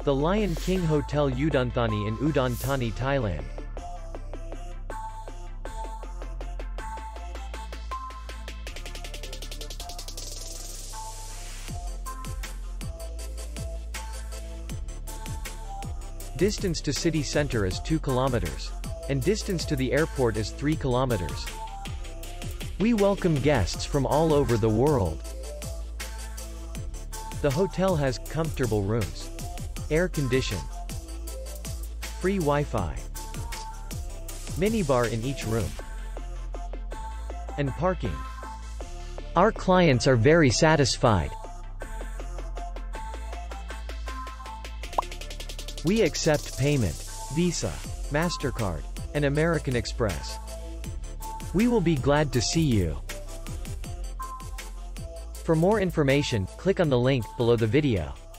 The Lion King Hotel Udonthani in Udon Thani, Thailand. Distance to city center is 2 kilometers. And distance to the airport is 3 kilometers. We welcome guests from all over the world. The hotel has comfortable rooms, air condition, free Wi-Fi, minibar in each room, and parking. Our clients are very satisfied. We accept payment, Visa, MasterCard, and American Express. We will be glad to see you. For more information, click on the link below the video.